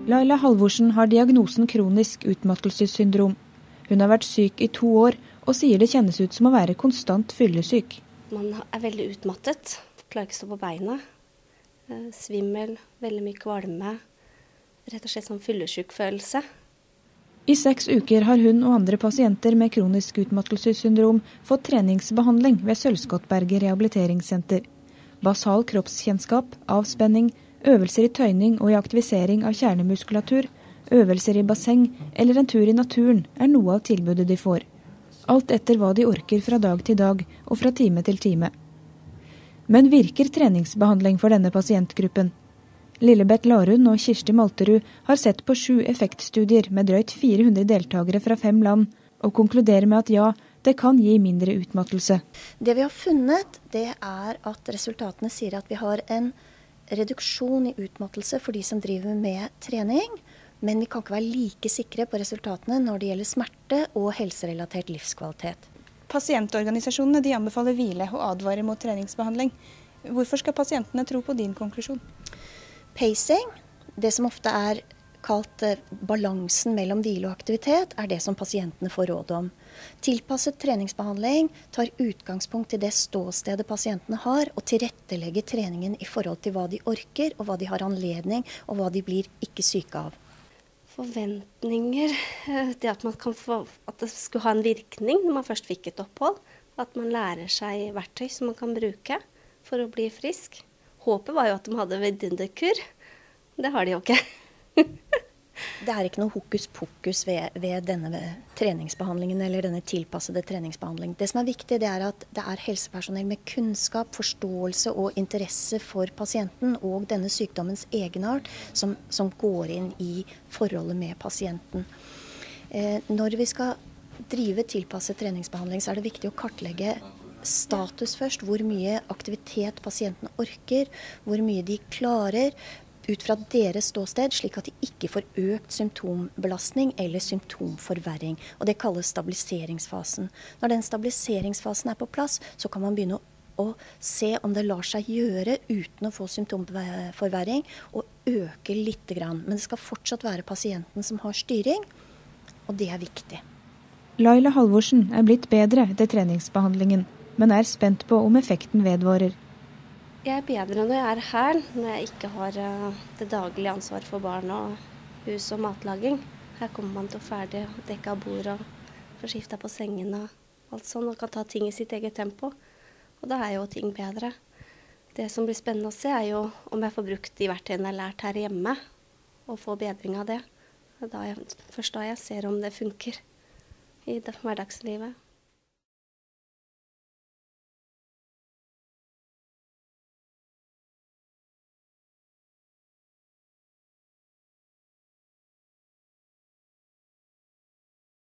Laila Halvorsen har diagnosen kronisk utmattelsessyndrom. Hun har vært syk i 2 år, og sier det kjennes ut som å være konstant fyllesyk. Man er veldig utmattet, klarer ikke å stå på beina. Svimmel, veldig mye kvalme, rett og slett sånn fyllesyk følelse. I 6 uker har hun og andre pasienter med kronisk utmattelsessyndrom fått treningsbehandling ved Sølvskottberget rehabiliteringssenter. Basal kroppskjennskap, avspenning, øvelser i tøyning og i aktivisering av kjernemuskulatur, øvelser i basseng eller en tur i naturen er noe av tilbudet de får. Alt etter hva de orker fra dag til dag og fra time til time. Men virker treningsbehandling for denne pasientgruppen? Lillebeth Larun og Kirsti Malterud har sett på 7 effektstudier med drøyt 400 deltakere fra 5 land, og konkluderer med at ja, det kan gi mindre utmattelse. Det vi har funnet, det er at resultatene sier at vi har en reduksjon i utmattelse for de som driver med trening, men vi kan ikke være like sikre på resultatene når det gjelder smerte og helserelatert livskvalitet. Pasientorganisasjonene de anbefaler hvile og advarer mot treningsbehandling. Hvorfor skal pasientene tro på din konklusjon? Pacing, det som ofte er kalt balansen mellom hvile og aktivitet, er det som pasientene får råd om. Tilpasset treningsbehandling tar utgangspunkt i det ståstedet pasientene har, og tilrettelegger treningen i forhold til hva de orker, og hva de har anledning, og hva de blir ikke syke av. Forventninger, det at at det skulle ha en virkning når man først fikk et opphold. At man lærer seg verktøy som man kan bruke for å bli frisk. Håpet var jo at de hadde vidunderkur. Det har de jo ikke. Det er ikke noe hokus pokus ved denne treningsbehandlingen eller denne tilpassede treningsbehandling. Det som er viktig, det er at det er helsepersonell med kunnskap, forståelse og interesse for pasienten og denne sykdommens egenart som går inn i forholdet med pasienten. Når vi skal drive tilpasset treningsbehandling, så er det viktig å kartlegge status først, hvor mye aktivitet pasientene orker, hvor mye de klarer, ut fra deres ståsted, slik at de ikke får økt symptombelastning eller symptomforverring. Og det kalles stabiliseringsfasen. Når den stabiliseringsfasen er på plass, så kan man begynne å se om det lar seg gjøre uten å få symptomforverring, og øke litt grann. Men det skal fortsatt være pasienten som har styring, og det er viktig. Laila Halvorsen er blitt bedre etter treningsbehandlingen, men er spent på om effekten vedvarer. Jeg er bedre når jeg er her, når jeg ikke har det daglige ansvar for barn og hus og matlaging. Her kommer man til å ferdig dekke av bord og få skifte på sengen og alt sånt, og kan ta ting i sitt eget tempo. Og da er jo ting bedre. Det som blir spennende å se er jo om jeg får brukt de verktøyene jeg har lært her hjemme, og få bedring av det. Først da jeg ser om det funker i hverdagslivet.